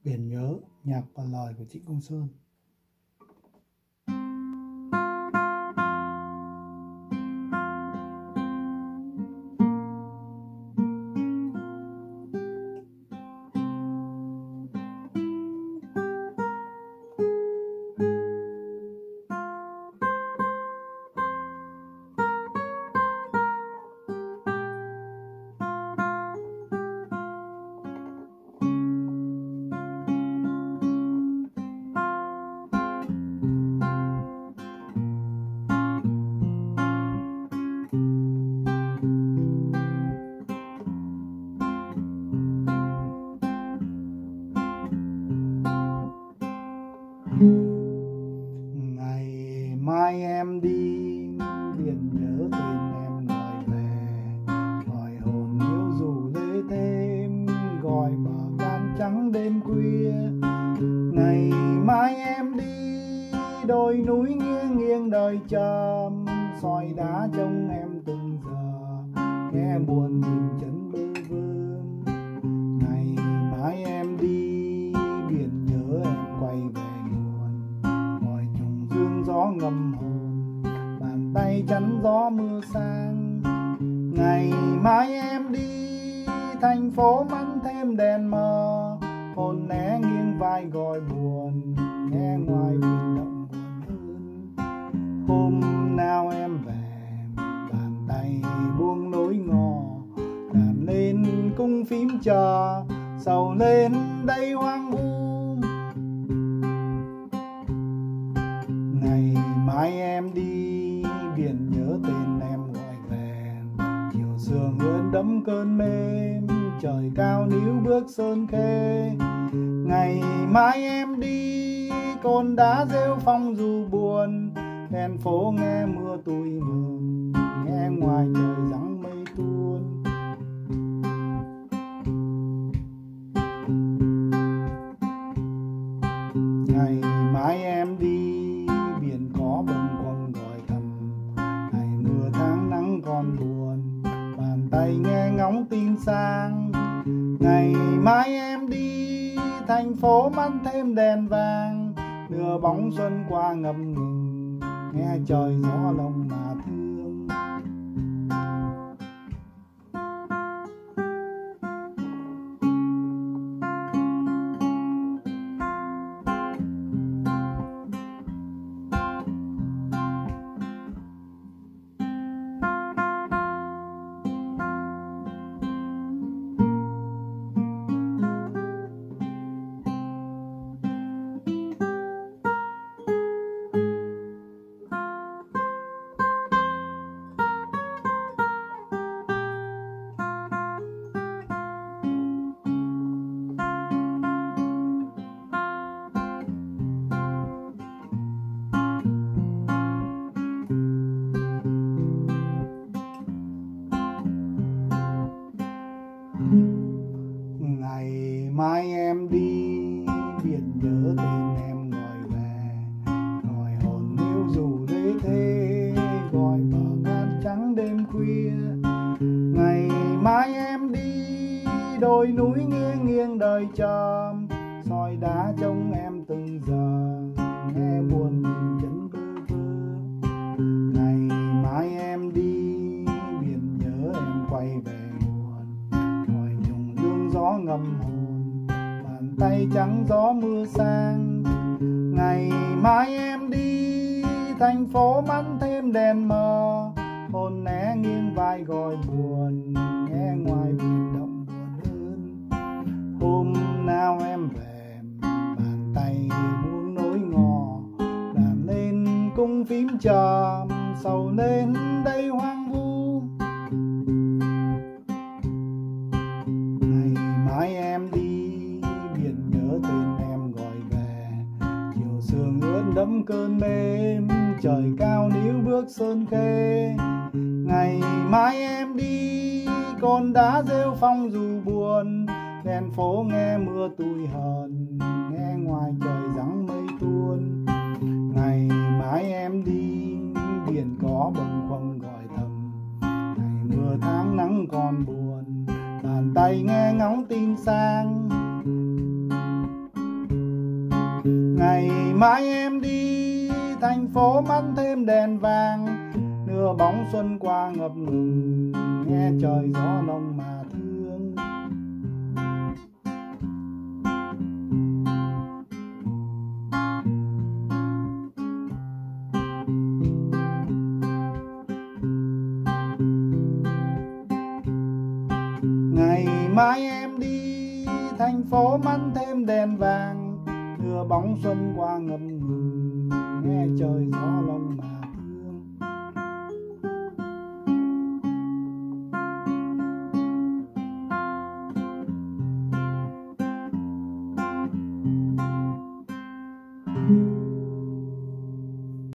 Biển nhớ, nhạc và lời của Trịnh Công Sơn. Ngày mai em đi, biển nhớ tên em gọi về, gọi hồn yêu dù lê thêm, gọi bờ cát trắng đêm khuya. Ngày mai em đi, đôi núi nghiêng nghiêng đời chờ, soi đá trông em từng giờ, nghe buồn nhìn chân bơ vơ. Ngày mai em đi, biển nhớ em quay về gió ngầm hồn, bàn tay chắn gió mưa sang. Ngày mai em đi, thành phố mắn thêm đèn mờ, hồn né nghiêng vai gọi buồn, nghe ngoài biển động buồn hơn. Hôm nào em về, bàn tay buông lối ngò, đàn lên cung phím chờ, sầu lên đây hoang vu. Ngày mai em đi, biển nhớ tên em gọi về, chiều sương ướt đẫm cơn mê, trời cao níu bước sơn khê. Ngày mai em đi, cồn đá rêu phong dù buồn, đèn phố nghe mưa tui mường, nghe ngoài trời giăng mây tuôn. Ngày mai em đi, biển có bâng quâng gọi thầm, ngày mưa tháng nắng còn buồn, bàn tay nghe ngóng tin sang. Ngày mai em đi, thành phố mắn thêm đèn vàng, nửa bóng xuân qua ngập ngừng, nghe trời gió lòng mà thương. Ngày mai em đi, biển nhớ tên em gọi về, gọi hồn yêu dù lê thế, gọi bờ cát trắng đêm khuya. Ngày mai em đi, đôi núi nghiêng nghiêng đời chờ, soi đá trông em từng giờ, nghe buồn nhìn chân bơ vơ. Ngày mai em đi, biển nhớ em quay về gió ngầm hồn, bàn tay trắng gió mưa sang. Ngày mai em đi, thành phố mắn thêm đèn mờ, hồn né nghiêng vai gọi buồn, nghe ngoài biển động buồn hơn. Hôm nào em về, bàn tay buông nỗi ngò, đàn lên cung phím chờ, sầu lên đây hoang vu. Mai em đi, biển nhớ tên em gọi về, chiều sương ướt đẫm cơn mê, trời cao níu bước sơn khê. Ngày mai em đi, cồn đá rêu phong dù buồn, đèn phố nghe mưa tui hờn, nghe ngoài trời giăng mây tuôn. Ngày mai em đi, biển có bâng khuâng gọi thầm, ngày mưa tháng nắng còn buồn, bàn tay nghe ngóng tin sang. Ngày mai em đi thành phố mắt thêm đèn vàng, nửa bóng xuân qua ngập ngừng, nghe trời gió nồng mà thương. Ngày mai em đi thành phố mắt thêm đèn vàng, nửa bóng xuân qua ngập ngừng, nghe trời gió lông mà